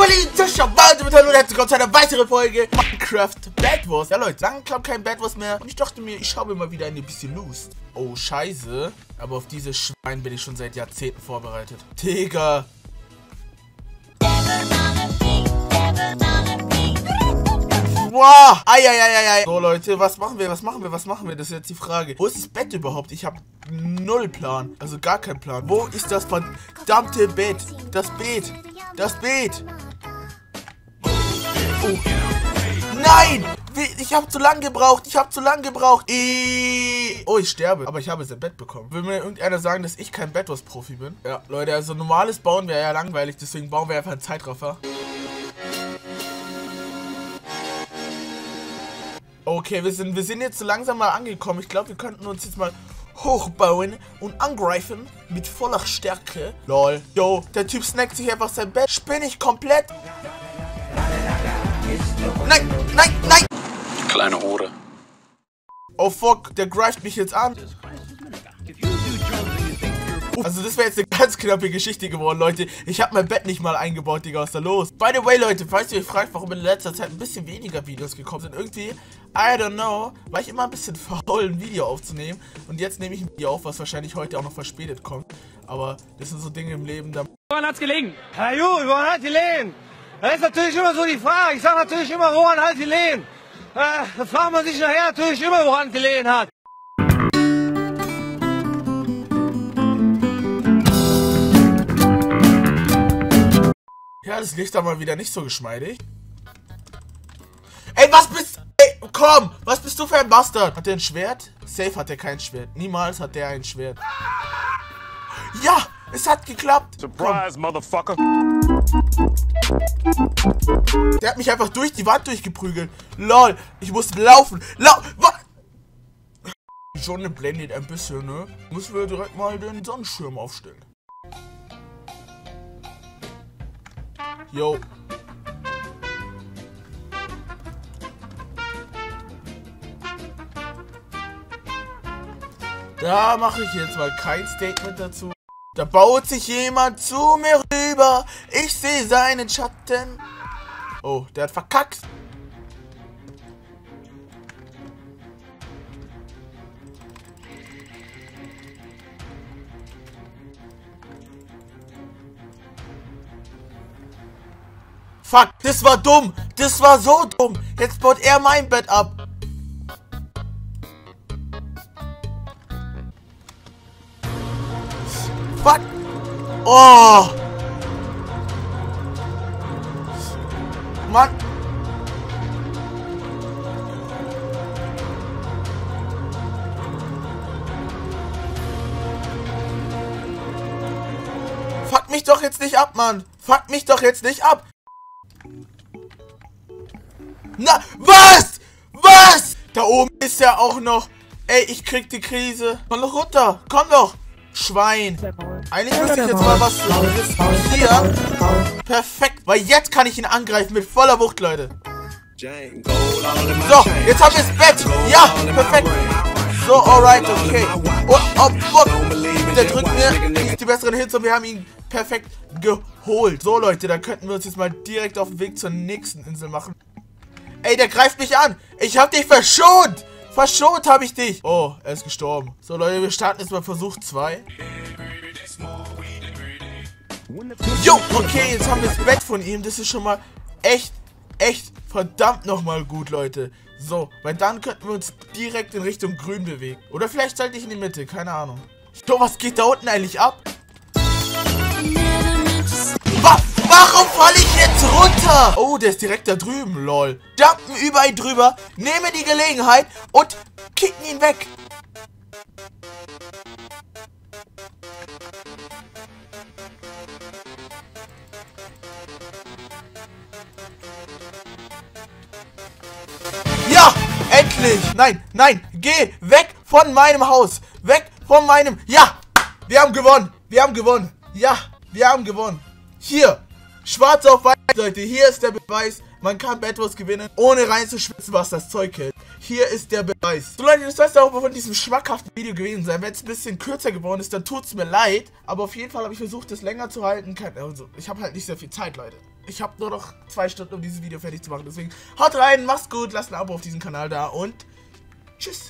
Hallo Zuschauer, hallo und herzlich willkommen zu einer weiteren Folge Minecraft Bed Wars. Ja Leute, lange klappt kein Bed Wars mehr und ich dachte mir, ich habe mal wieder ein bisschen Lust. Oh scheiße, aber auf dieses Schwein bin ich schon seit Jahrzehnten vorbereitet. Digga. Wow! Eieieiei. So Leute, was machen wir? Das ist jetzt die Frage. Wo ist das Bett überhaupt? Ich habe null Plan. Also gar keinen Plan. Wo ist das verdammte Bett? Das Beet. Oh. Nein! Ich habe zu lang gebraucht. Oh, ich sterbe. Aber ich habe jetzt ein Bett bekommen. Will mir irgendeiner sagen, dass ich kein Bed Wars Profi bin? Ja, Leute, also normales Bauen wäre ja langweilig. Deswegen bauen wir einfach einen Zeitraffer. Okay, wir sind jetzt so langsam mal angekommen. Ich glaube, wir könnten uns jetzt mal hochbauen und angreifen mit voller Stärke. Lol. Yo, der Typ snackt sich einfach sein Bett. Spinne ich komplett? Nein! Kleine Hure. Oh fuck, der greift mich jetzt an. Also das wäre jetzt eine ganz knappe Geschichte geworden, Leute. Ich habe mein Bett nicht mal eingebaut, Digga, was ist da los? By the way, Leute, falls ihr euch fragt, warum in letzter Zeit ein bisschen weniger Videos gekommen sind, irgendwie, I don't know, war ich immer ein bisschen faul, ein Video aufzunehmen. Und jetzt nehme ich ein Video auf, was wahrscheinlich heute auch noch verspätet kommt. Aber das sind so Dinge im Leben, da... Woran hat's gelegen? Herr Ju, woran hat gelegen? Das ist natürlich immer so die Frage. Ich sage natürlich immer, woran hat gelegen? Da fragt man sich nachher natürlich immer, woran gelegen hat. Ja, das liegt da mal wieder nicht so geschmeidig. Ey, was bist... Ey, komm! Was bist du für ein Bastard? Hat der ein Schwert? Safe hat er kein Schwert. Niemals hat der ein Schwert. Ja! Es hat geklappt! Surprise, Motherfucker! Der hat mich einfach durch die Wand durchgeprügelt. Lol, ich muss laufen. Die Sonne blendet ein bisschen, ne? Müssen wir direkt mal den Sonnenschirm aufstellen. Yo. Da mache ich jetzt mal kein Statement dazu. Da baut sich jemand zu mir rüber. Ich sehe seinen Schatten. Oh, der hat verkackt. Fuck, das war dumm. Das war so dumm. Jetzt baut er mein Bett ab. Fuck. Oh. Mann. Fuck mich doch jetzt nicht ab, Mann. Fuck mich doch jetzt nicht ab. Na, was? Was? Da oben ist ja auch noch. Ey, ich krieg die Krise. Komm doch runter. Komm doch. Schwein. Eigentlich müsste ich jetzt mal was riskieren. Perfekt. Weil jetzt kann ich ihn angreifen mit voller Wucht, Leute. So, jetzt haben wir das Bett. Ja, perfekt. So, alright, okay. Oh, fuck. Der drückt mir die besseren Hits und wir haben ihn perfekt geholt. So, Leute, dann könnten wir uns jetzt mal direkt auf den Weg zur nächsten Insel machen. Ey, der greift mich an. Ich hab dich verschont. Verschont habe ich dich. Oh, er ist gestorben. So, Leute, wir starten jetzt mal Versuch 2. Jo, okay, jetzt haben wir das Bett von ihm. Das ist schon mal echt verdammt nochmal gut, Leute. So, weil dann könnten wir uns direkt in Richtung Grün bewegen. Oder vielleicht sollte ich in die Mitte, keine Ahnung. So, was geht da unten eigentlich ab? Warum falle ich jetzt runter? Oh, der ist direkt da drüben, lol. Jumpen überall drüber, nehme die Gelegenheit und kicken ihn weg. Ja, endlich. Nein, geh weg von meinem Haus. Weg von meinem... Ja, wir haben gewonnen. Ja, wir haben gewonnen. Hier. Schwarz auf weiß, Leute, hier ist der Beweis, man kann Bed Wars gewinnen, ohne reinzuschwitzen, was das Zeug hält. hier ist der Beweis. So Leute, das soll es auch von diesem schmackhaften Video gewesen sein. Wenn es ein bisschen kürzer geworden ist, dann tut es mir leid. Aber auf jeden Fall habe ich versucht, das länger zu halten. Also, ich habe halt nicht sehr viel Zeit, Leute. Ich habe nur noch 2 Stunden, um dieses Video fertig zu machen. Deswegen haut rein, macht's gut, lasst ein Abo auf diesem Kanal da und tschüss.